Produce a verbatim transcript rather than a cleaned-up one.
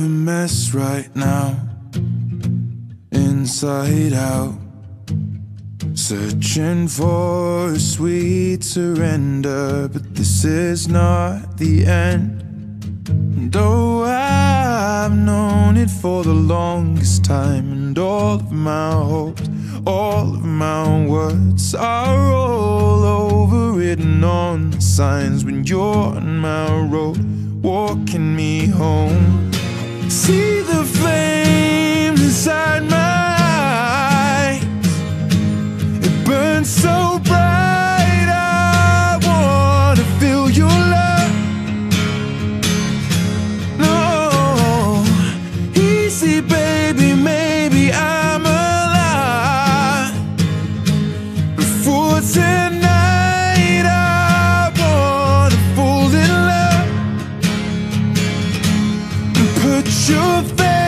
a mess right now, inside out, searching for a sweet surrender. But this is not the end. And oh, I've known it for the longest time, and all of my hopes, all of my words are all over written on the signs. When you're on my road, walking me home, see the flame inside my eyes. It burns so bright, I wanna feel your love. No, easy baby, maybe I'm alive. But for tonight, I wanna fall in love. Put your face